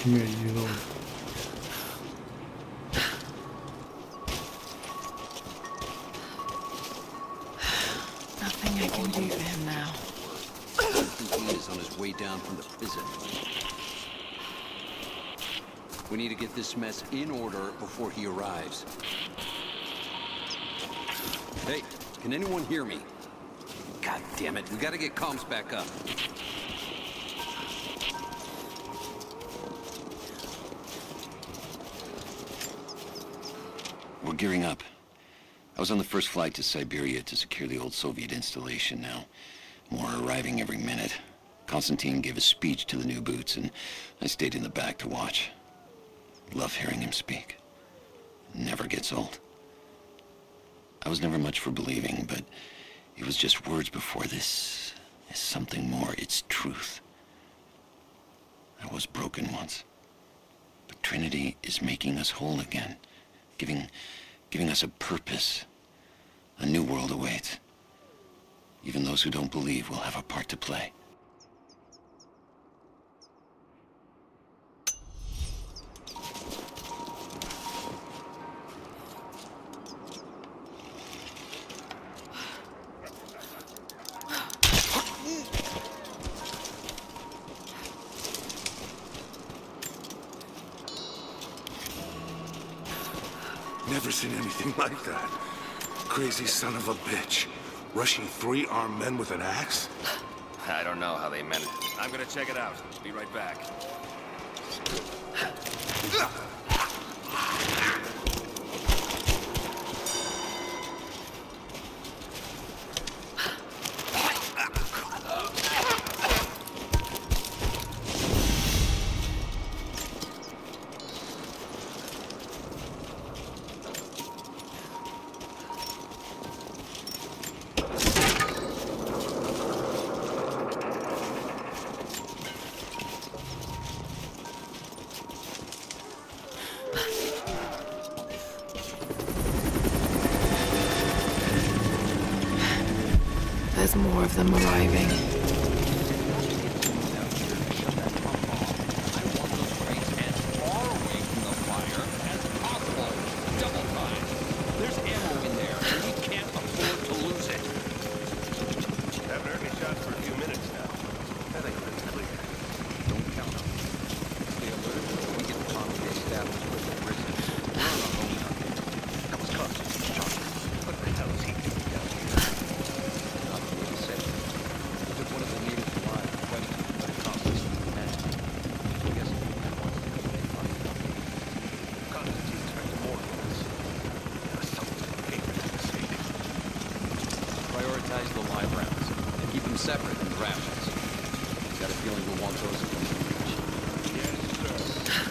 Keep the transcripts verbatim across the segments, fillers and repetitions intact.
Come here, you little. Nothing I can do for him now. I think he is on his way down from the prison. We need to get this mess in order before he arrives. Hey, can anyone hear me? God damn it, we gotta get comms back up. We're gearing up. I was on the first flight to Siberia to secure the old Soviet installation now. More are arriving every minute. Konstantin gave a speech to the new boots, and I stayed in the back to watch. Love hearing him speak. Never gets old. I was never much for believing, but it was just words before. This is something more. It's truth. I was broken once, but Trinity is making us whole again, giving, giving us a purpose. A new world awaits. Even those who don't believe will have a part to play. Never seen anything like that. Crazy son of a bitch. Rushing three armed men with an axe? I don't know how they managed. I'm gonna check it out. Be right back. There's more of them arriving. Prioritize the live rounds and keep them separate from the rations. Got a feeling we'll want those at least. Yes, sir.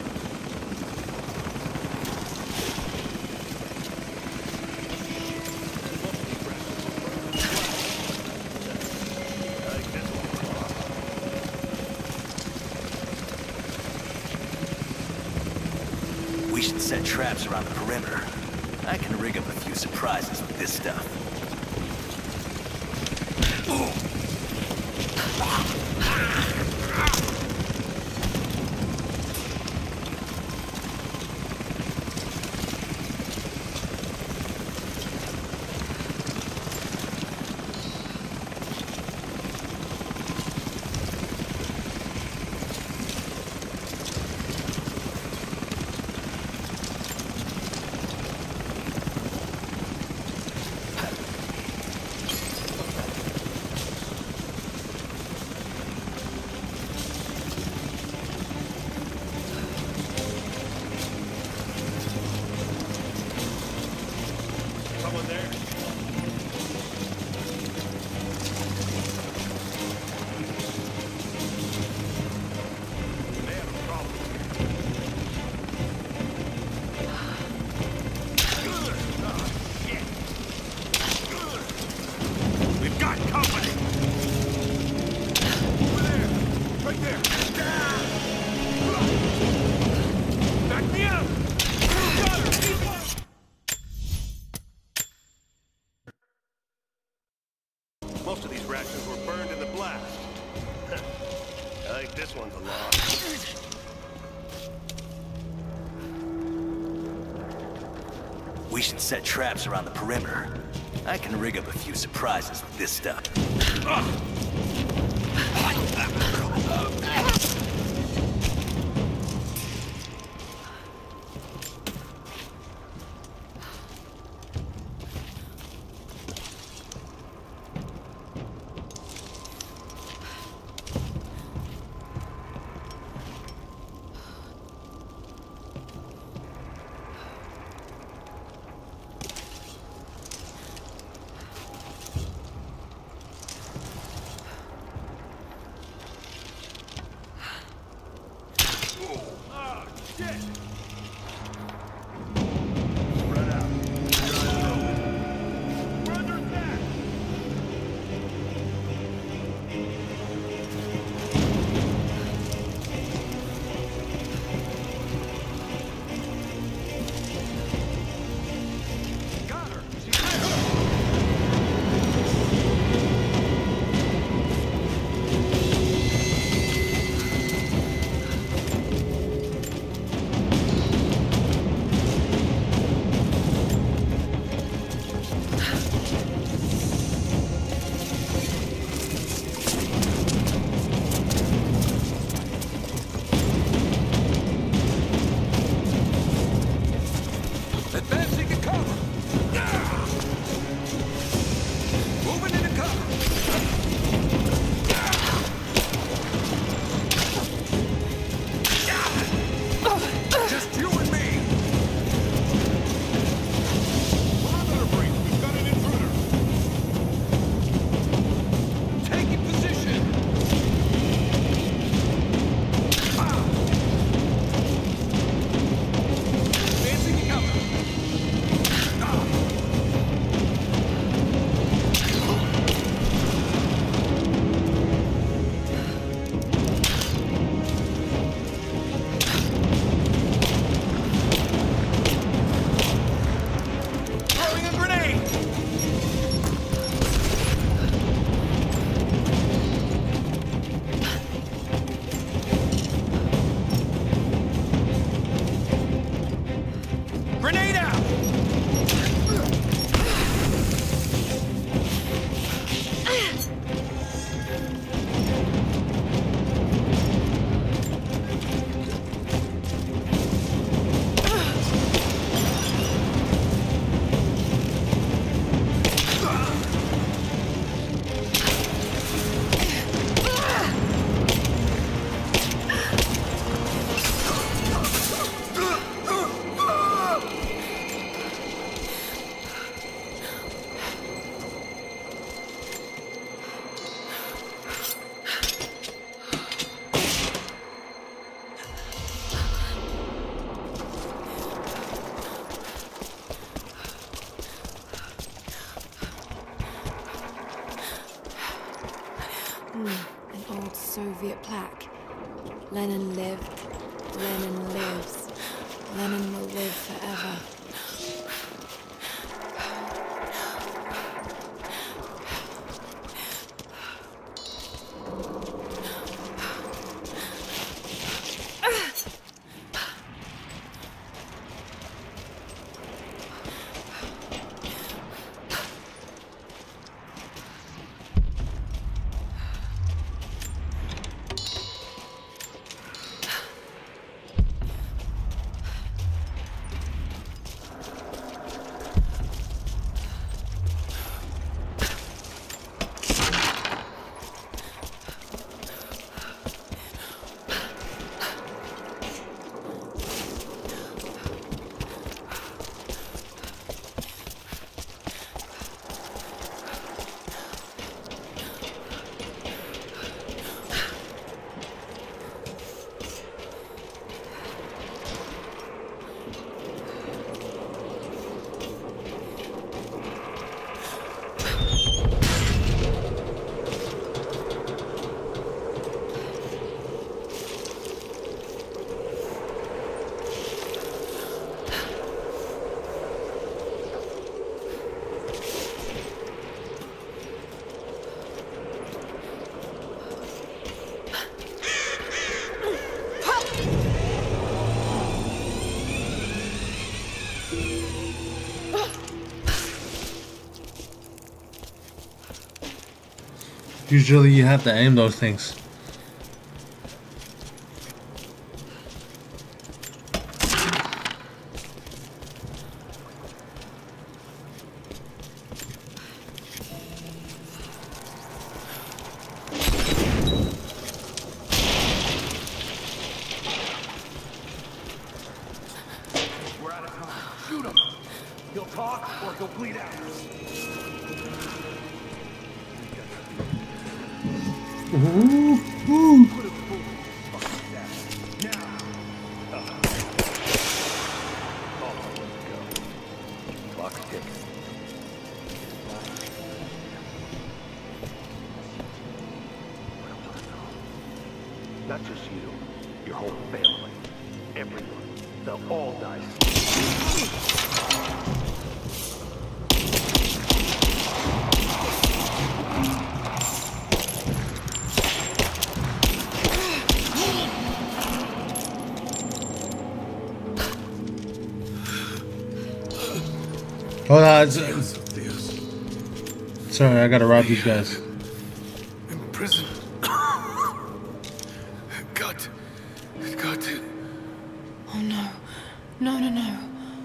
We should set traps around the perimeter. I can rig up a few surprises with this stuff. Someone there? They have a problem. We've got company! Over there! Right there! Back me up! Got her! Keep up! Most of these rations were burned in the blast. I think this one's a loss. We should set traps around the perimeter. I can rig up a few surprises with this stuff. An old Soviet plaque. Lenin lived. Lenin lives. Lenin will live forever. usually you have to aim those things. Not just you, your whole family, everyone. They'll all die. Hold on. Sorry, I gotta rob these guys. In prison. Got. Got it. Oh no. No, no, no.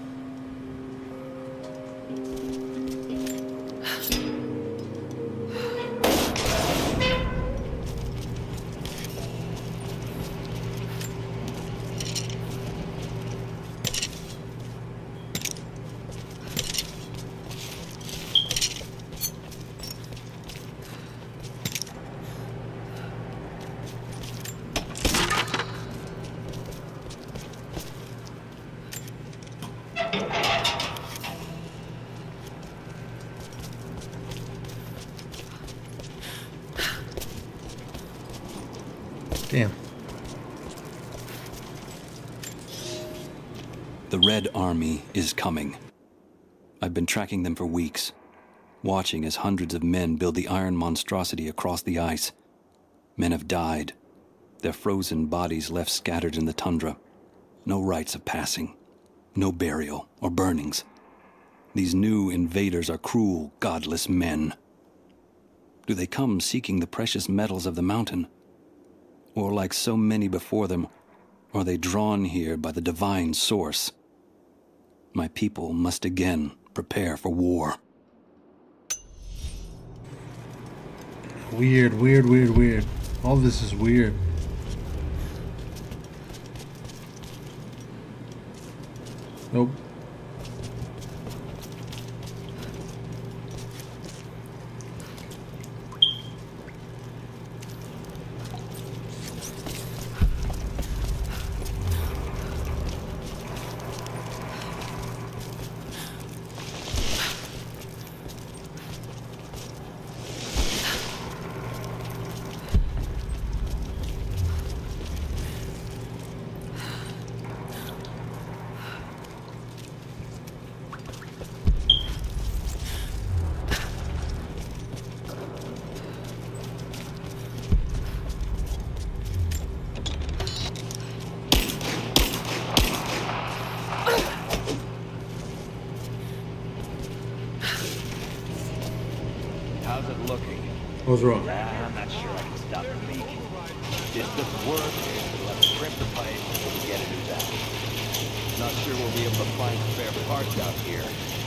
Damn. The Red Army is coming. I've been tracking them for weeks, watching as hundreds of men build the iron monstrosity across the ice. Men have died, their frozen bodies left scattered in the tundra. No rites of passing, no burial or burnings. These new invaders are cruel, godless men. Do they come seeking the precious metals of the mountain? Or like so many before them, are they drawn here by the divine source? My people must again prepare for war. Weird, weird, weird, weird. All this is weird. Nope. How's it looking? What's wrong? Nah, I'm not sure I can stop the leak. This doesn't work. We'll have to crimp the pipe and get it out. Not sure we'll be able to find spare parts out here.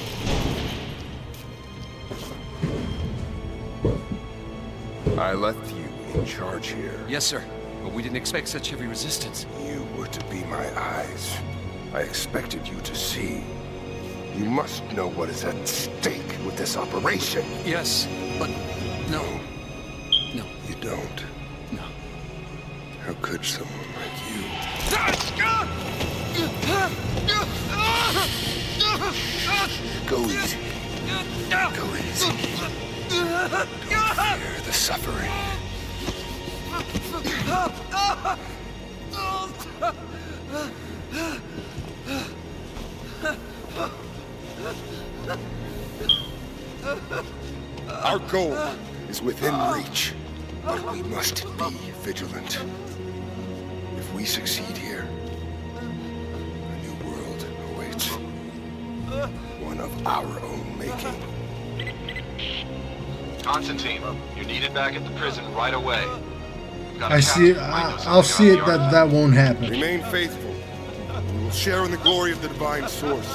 I left you in charge here. Yes, sir. But we didn't expect such heavy resistance. You were to be my eyes. I expected you to see. You must know what is at stake with this operation. Yes, but no. No. You don't. No. How could someone like you? Go easy. Go easy. Don't fear the suffering. Our goal is within reach, but we must be vigilant. If we succeed here, a new world awaits. One of our own making. Constantine, you're needed back at the prison right away. Got a I see it. captain who might know I, something I'll see about it the that Ark. that won't happen. Remain faithful. We will share in the glory of the divine source.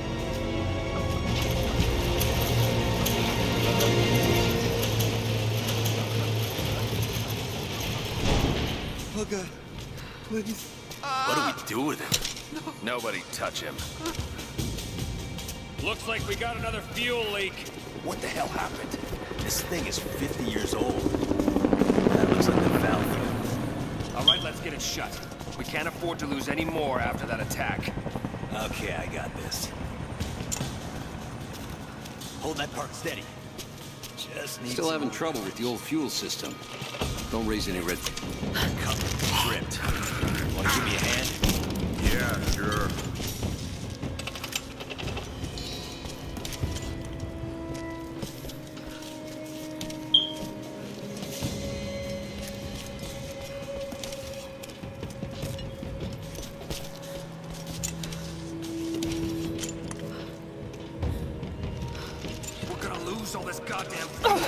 Oh God, please. What do we do with him? No. Nobody touch him. Looks like we got another fuel leak. What the hell happened? This thing is fifty years old. That looks like the valve. All right, let's get it shut. We can't afford to lose any more after that attack. Okay, I got this. Hold that part steady. Just need Still some having more. trouble with the old fuel system. Don't raise any red... Covered, gripped. Wanna give me a hand? Yeah, sure. We're gonna lose all this goddamn fuel.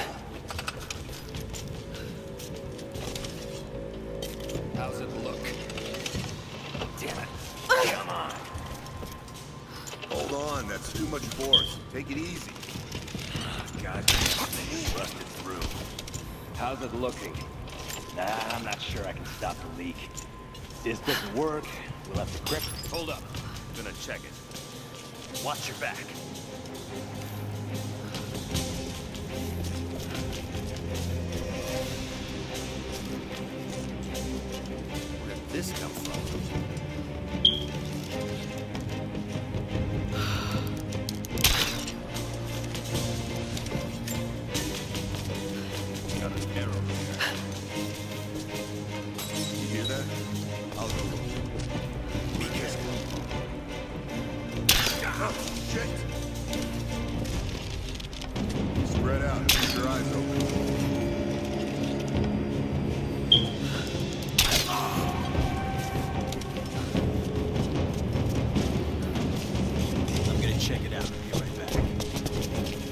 How's it look? Damn it. Come on. Hold on, that's too much force. Take it easy. God, this thing is rusted through. How's it looking? Nah, I'm not sure I can stop the leak. This doesn't work. We'll have to grip. Hold up. I'm gonna check it. Watch your back. Where did this come from? Got an arrow here. You hear that? I'll go look. Be careful. Oh, shit! Spread out. Keep your eyes open. I'm gonna check it out. I'll be right back.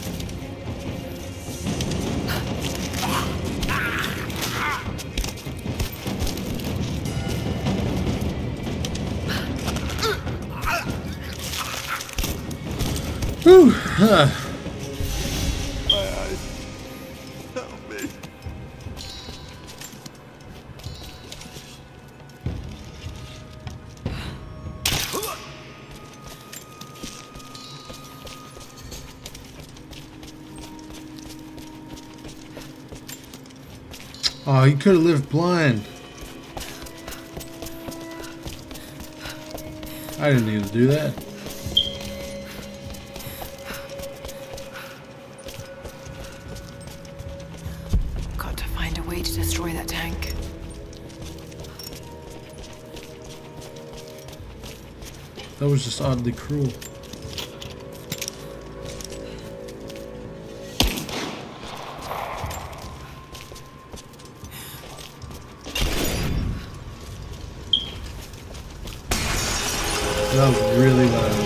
Whew. Huh. Help me. Oh, he could have lived blind. I didn't need to do that. Got to find a way to destroy that tank. That was just oddly cruel. That was really loud.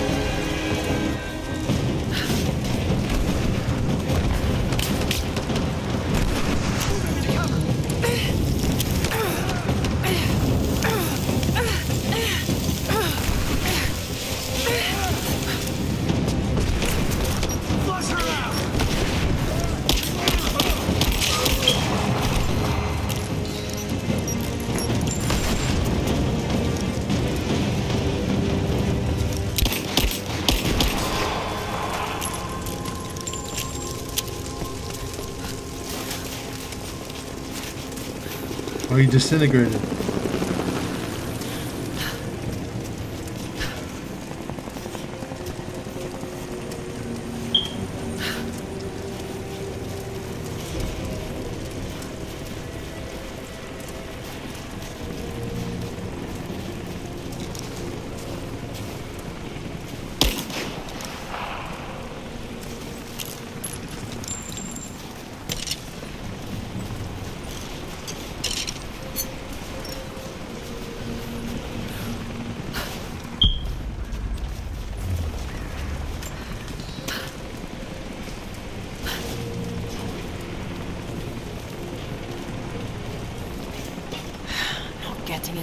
Oh, he disintegrated.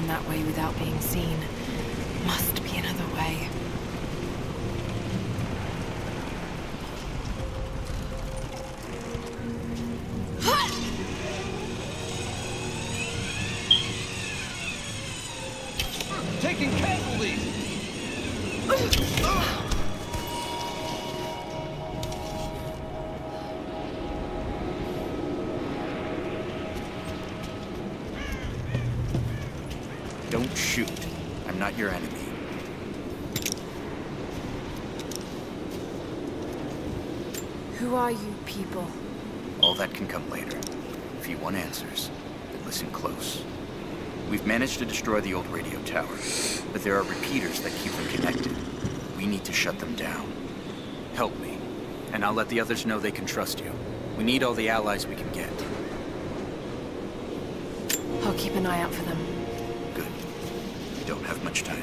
in that way without being seen. Must be another way. Taking casualties! Don't shoot. I'm not your enemy. Who are you people? All that can come later. If you want answers, then listen close. We've managed to destroy the old radio tower, but there are repeaters that keep them connected. We need to shut them down. Help me, and I'll let the others know they can trust you. We need all the allies we can get. I'll keep an eye out for them. Good. We don't have much time.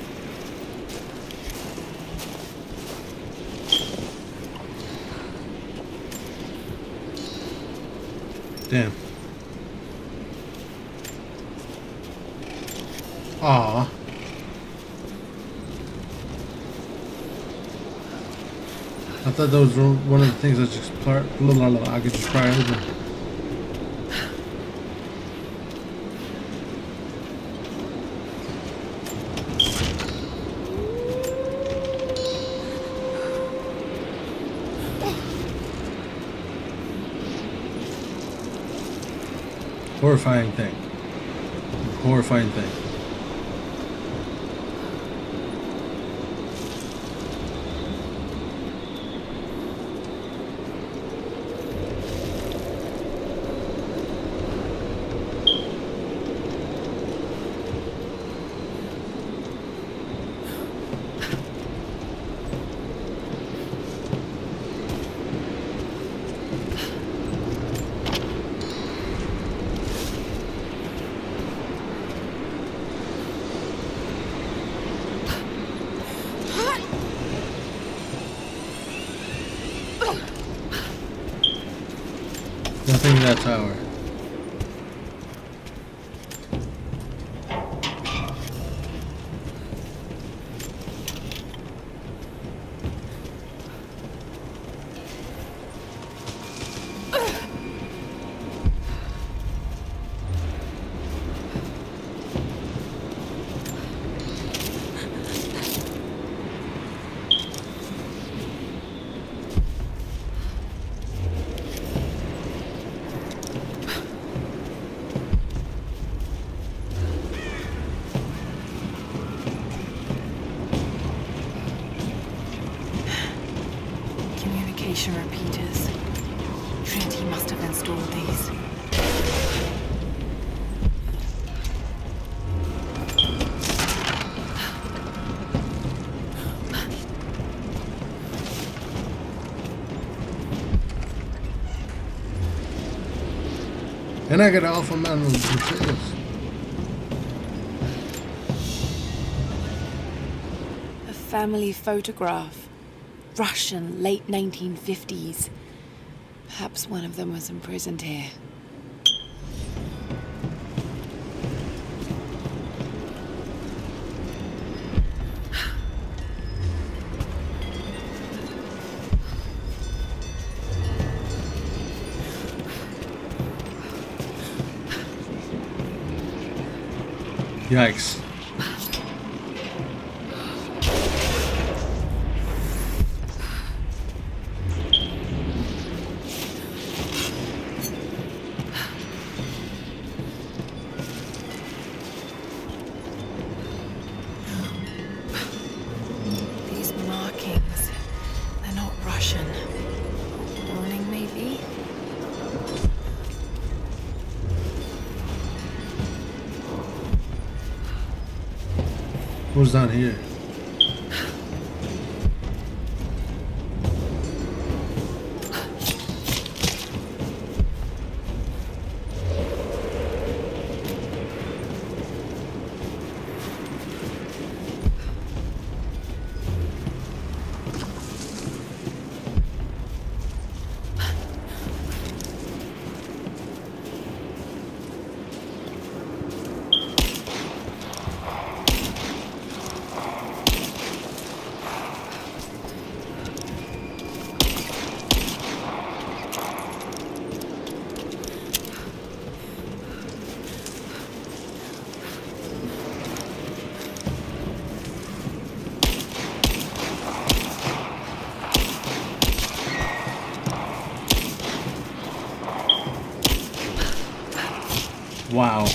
Damn. Aw. I thought that was one of the things I just blah, blah, blah, blah, I could just pry open. Horrifying thing. Horrifying thing. Nothing in that tower. Repeaters. Trinity must have installed these. And I got Alpha Man with potatoes. A family photograph. Russian, late nineteen fifties. Perhaps one of them was imprisoned here. Yikes. What's down here? Wow.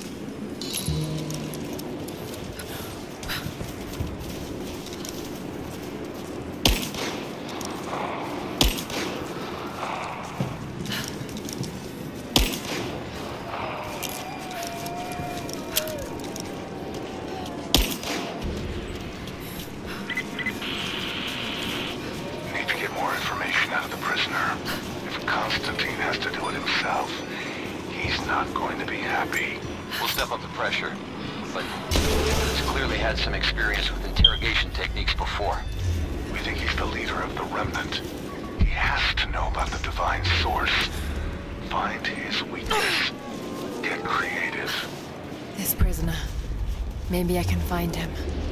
Maybe I can find him.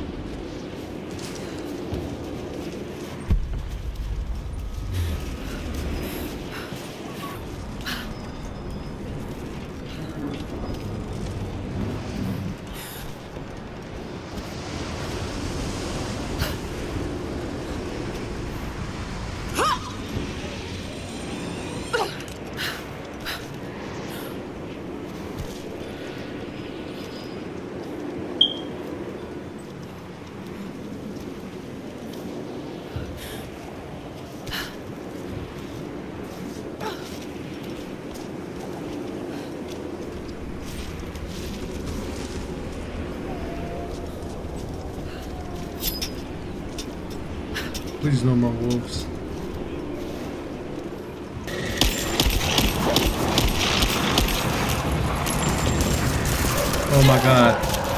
Please no more wolves. Oh my god.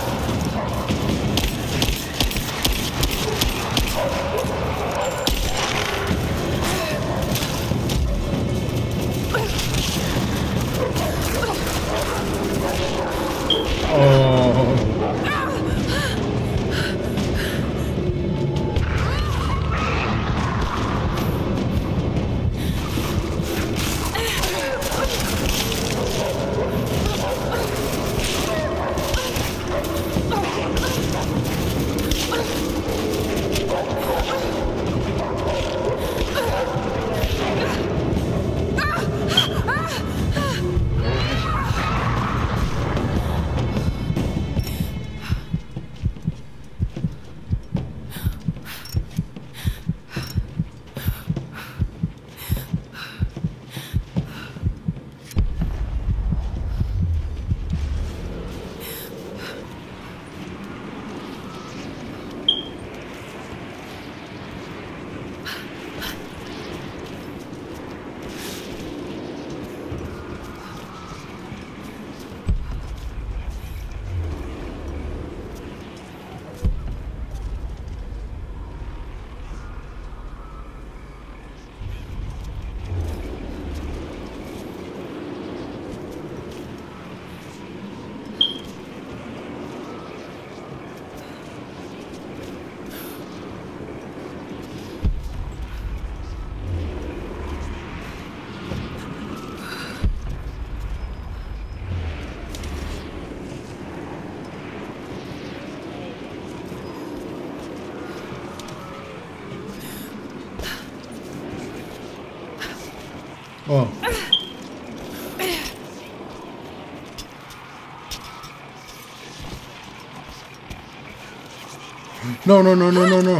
Oh. No, no, no, no, no, no.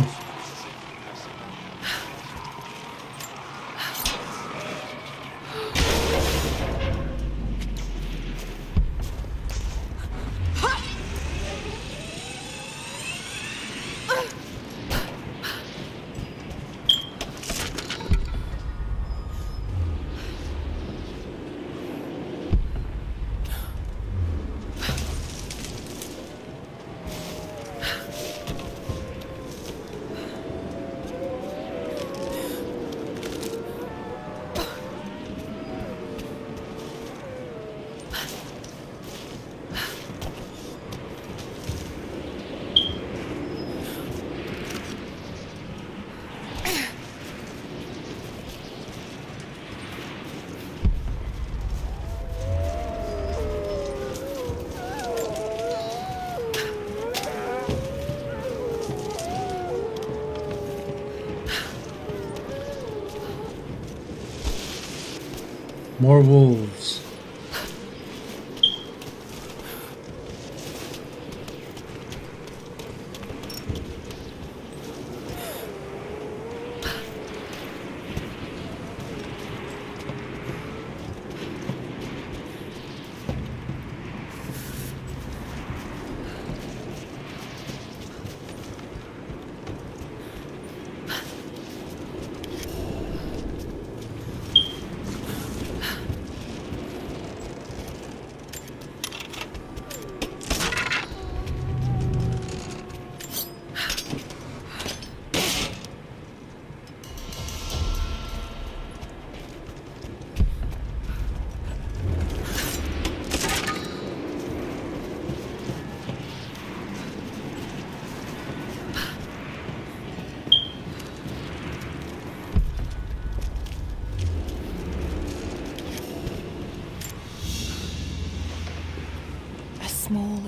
More wolves.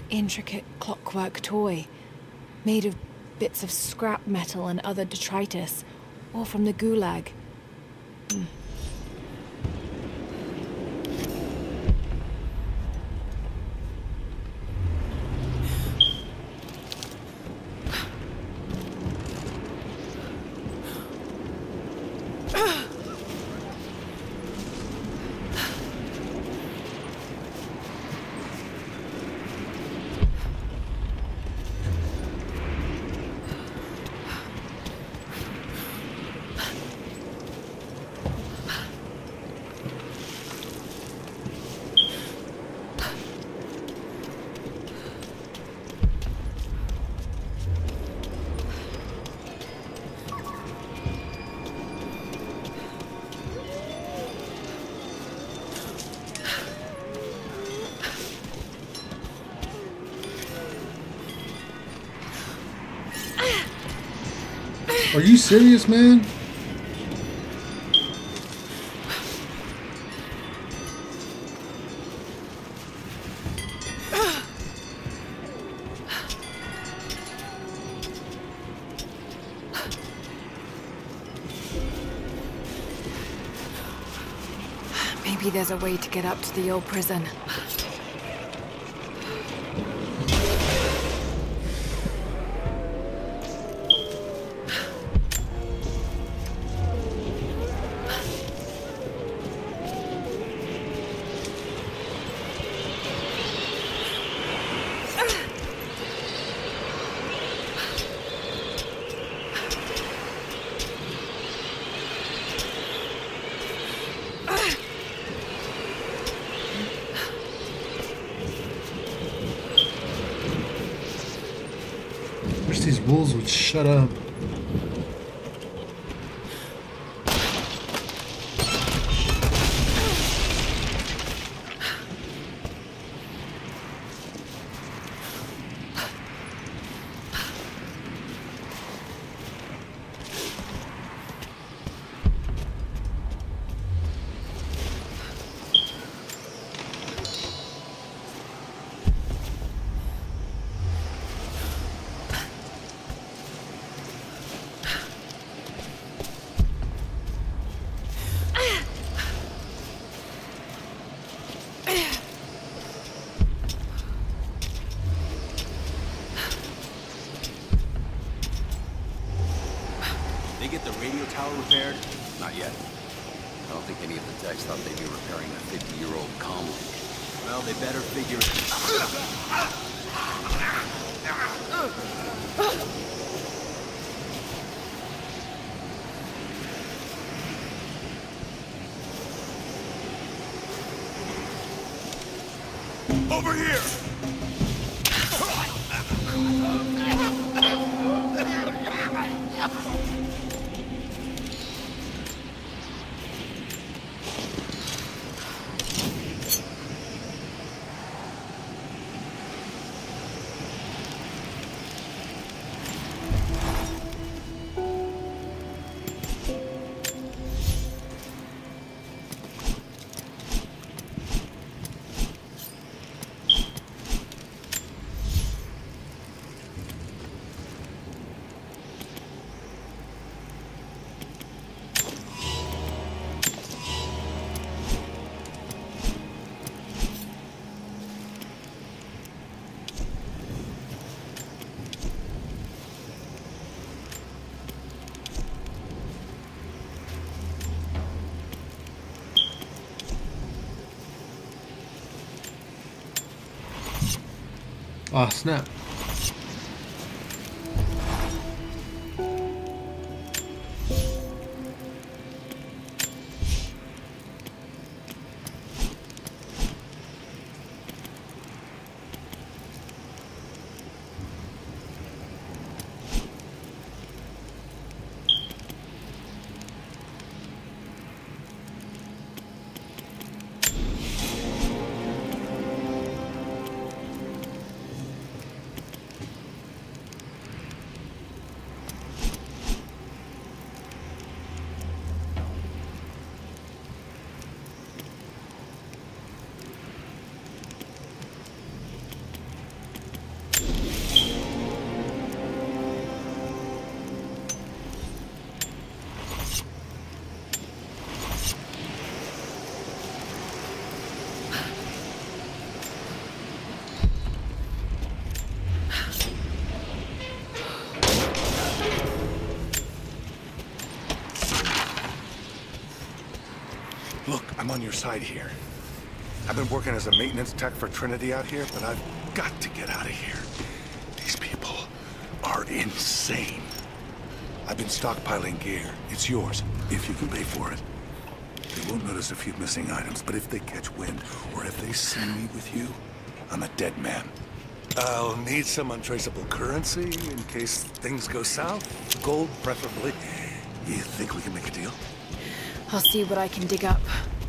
intricate clockwork toy, made of bits of scrap metal and other detritus, all from the Gulag. Mm. Are you serious, man? Maybe there's a way to get up to the old prison. Wish these wolves would shut up. They get the radio tower repaired? Not yet. I don't think any of the techs thought they'd be repairing a fifty-year-old comlink. Well, they better figure it. Over here! Ah, snap. Look, I'm on your side here. I've been working as a maintenance tech for Trinity out here, but I've got to get out of here. These people are insane. I've been stockpiling gear. It's yours, if you can pay for it. They won't notice a few missing items, but if they catch wind, or if they see me with you, I'm a dead man. I'll need some untraceable currency in case things go south. Gold, preferably. You think we can make a deal? I'll see what I can dig up.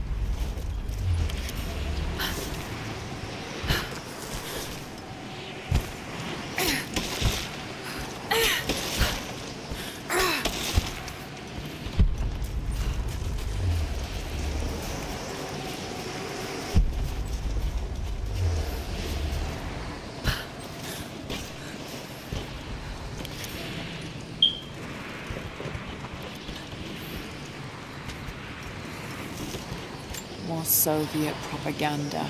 More Soviet propaganda.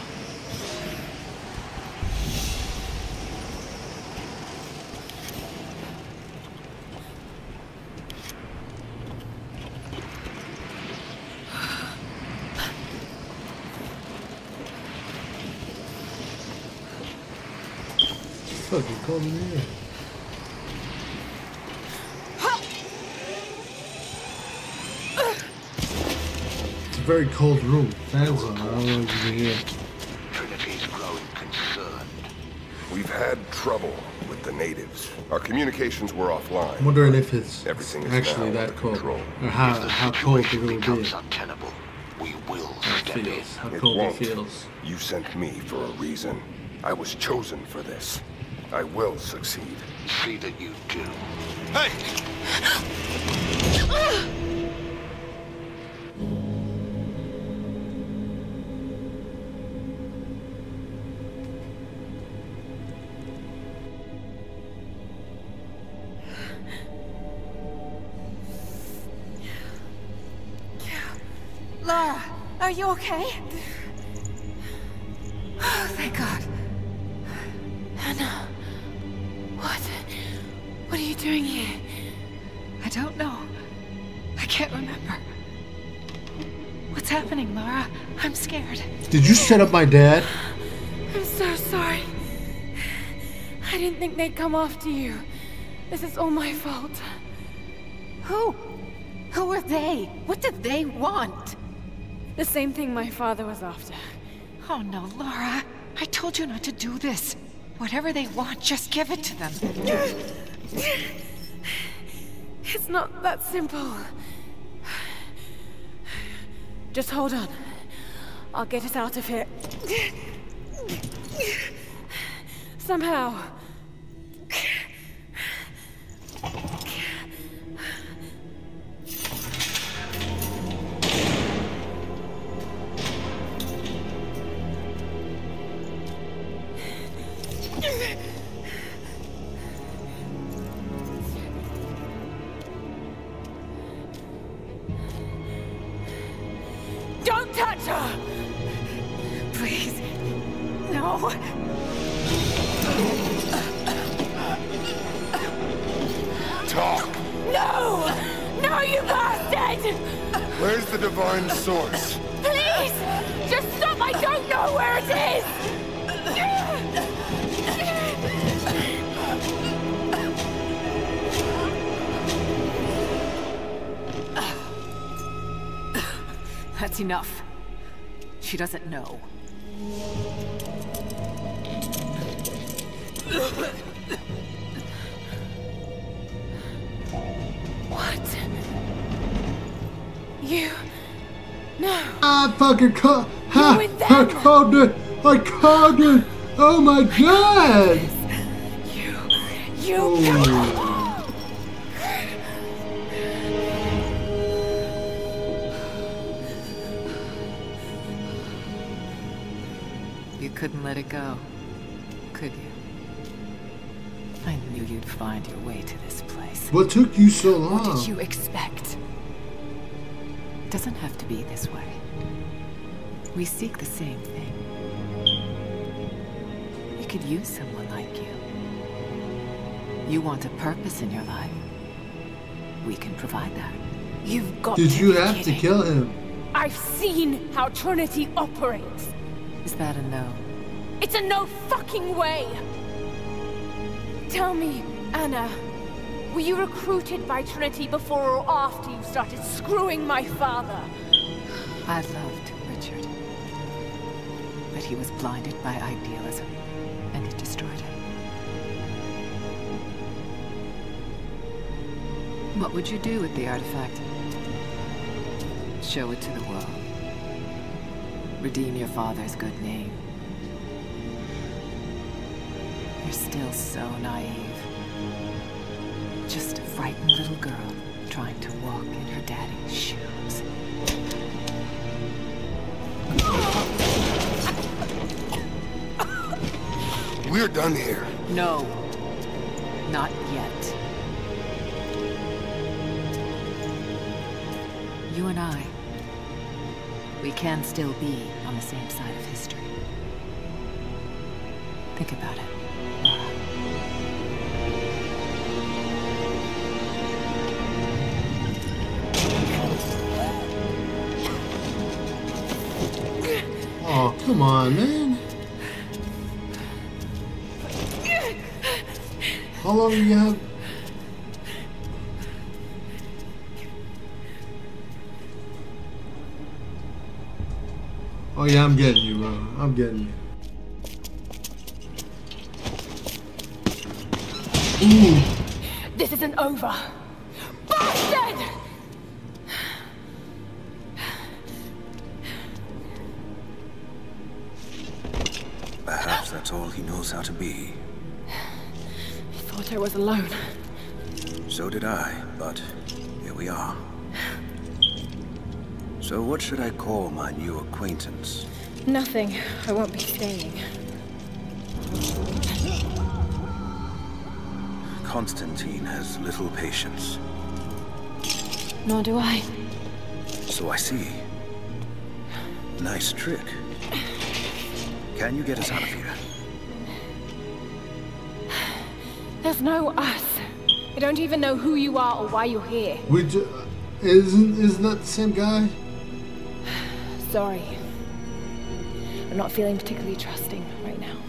Fucking cold in here. Very cold room. Fans on. I don't know if you can hear. Trinity's growing concerned. We've had trouble with the natives. Our communications were offline. I'm wondering if it's Everything is actually now that under cold, control. or how how cold it will be. Untenable. We will How it step in. feels. How It cold it won't. feels. You sent me for a reason. I was chosen for this. I will succeed. See that you do. Hey! Lara, are you okay? Oh, thank God. Anna, what? What are you doing here? I don't know. I can't remember. What's happening, Lara? I'm scared. Did you set up my dad? I'm so sorry. I didn't think they'd come after you. This is all my fault. Who? Who are they? What did they want? The same thing my father was after. Oh no, Lara. I told you not to do this. Whatever they want, just give it to them. It's not that simple. Just hold on. I'll get us out of here. Somehow. Don't touch her! Please. No. Talk! No! No, you bastard! Where's the divine source? Please! Just stop! I don't know where it is! That's enough. She doesn't know. What? You... No. I fucking caught. Ha! with I them. called it. I called it. Oh my god! You... You... Oh. You couldn't let it go, could you? I knew you'd find your way to this place. What took you so long? What did you expect? It doesn't have to be this way. We seek the same thing. You could use someone like you. You want a purpose in your life. We can provide that. You've got Did to you be have kidding. to kill him? I've seen how Trinity operates. Is that a no? It's a no fucking way! Tell me, Anna, were you recruited by Trinity before or after you started screwing my father? I loved Richard. But he was blinded by idealism, and it destroyed him. What would you do with the artifact? Show it to the world. Redeem your father's good name. You're still so naive. Just a frightened little girl trying to walk in her daddy's shoes. We're done here. No. Not yet. You and I, we can still be on the same side of history. Think about it, Lara. Oh, come on, man. How long do you have? Oh yeah, I'm getting you, bro. I'm getting you. Ooh. This isn't over. Bastard! Perhaps that's all he knows how to be. I thought I was alone. So did I, but here we are. So what should I call my new acquaintance? Nothing. I won't be staying. Constantine has little patience. Nor do I. So I see. Nice trick. Can you get us out of here? There's no us. I don't even know who you are or why you're here. We ju isn't isn't that the same guy? Sorry. I'm not feeling particularly trusting right now.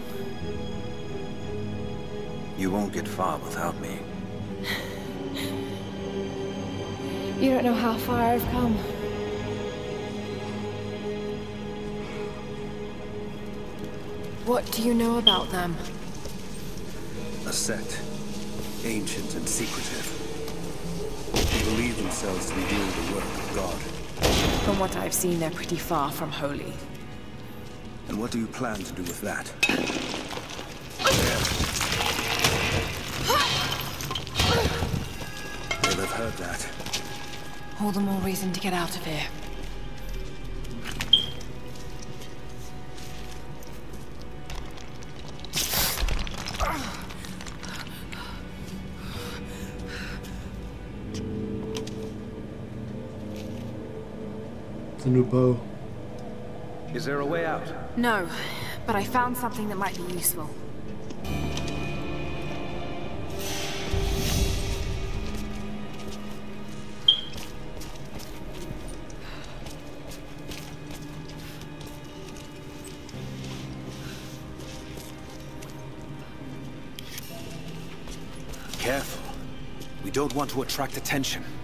You won't get far without me. You don't know how far I've come. What do you know about them? A sect. Ancient and secretive. They believe themselves to be doing the work of God. From what I've seen, they're pretty far from holy. And what do you plan to do with that? They'll have heard that. All the more reason to get out of here. It's a new bow. Is there a way out? No, but I found something that might be useful. Careful. We don't want to attract attention.